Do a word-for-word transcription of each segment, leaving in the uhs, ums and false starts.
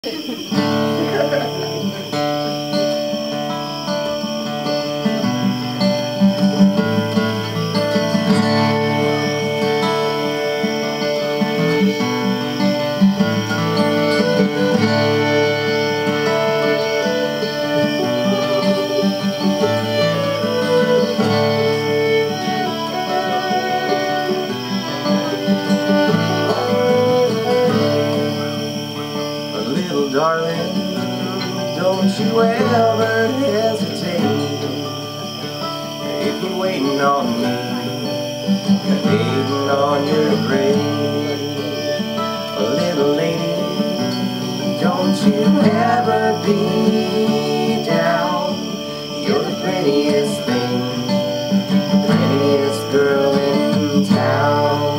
Darling, don't you ever hesitate. If you're waiting on me, you're waiting on your grave. Little lady, don't you ever be down. You're the prettiest thing, the prettiest girl in town.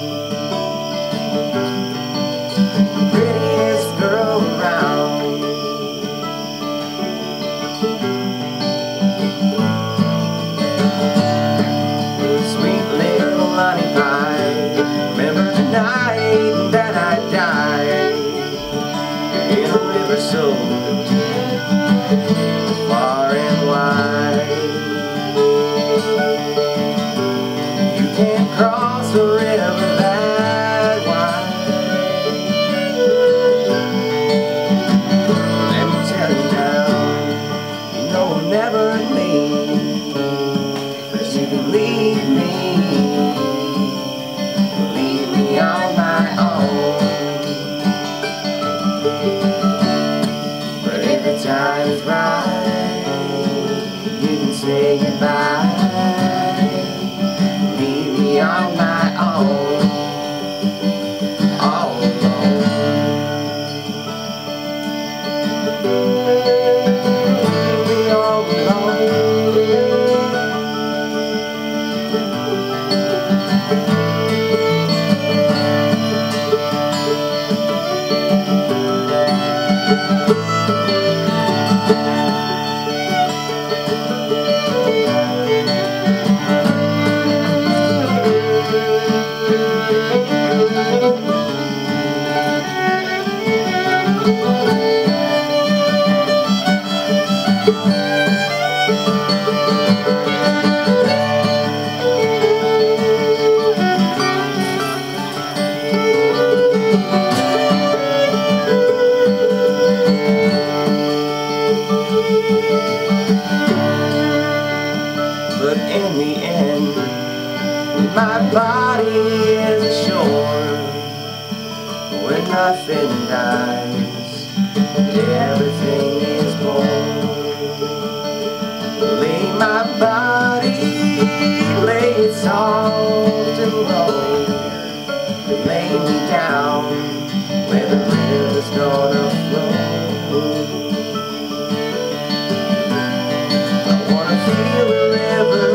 That I died in a river so far and wide. You can't cross a river that wide. Let me tell you now, you know I'll never leave, but you can leave me. On my own, but if the time is right, you can say goodbye. Leave me on my own, all alone. Leave me all alone. But in the end, when my body is ashore, when nothing dies and everything is born, lay my body, lay it soft and low, lay me down where the river's gonna flow. I wanna feel the river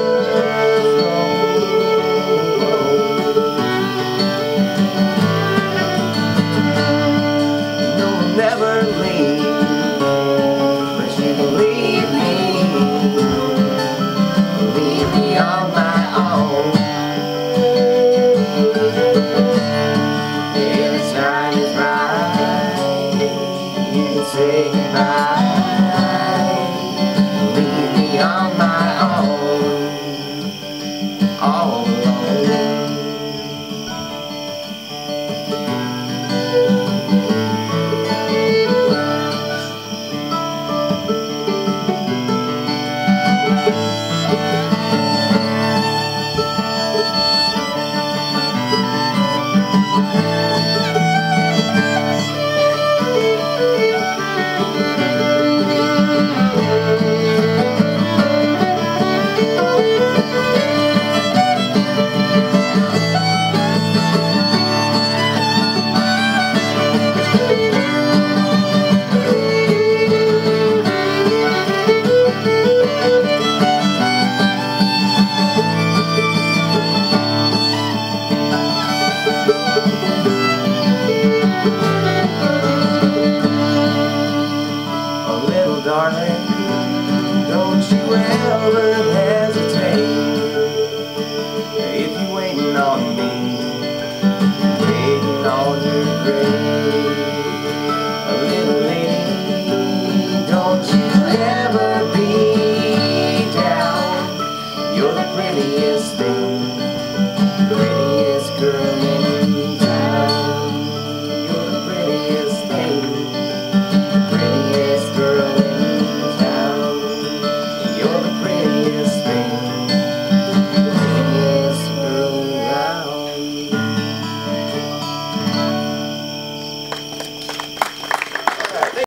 never leave, but you can leave me, leave me on my own. If the time is right, you can say goodbye, leave me on my own, all alone. prettiest thing, prettiest girl in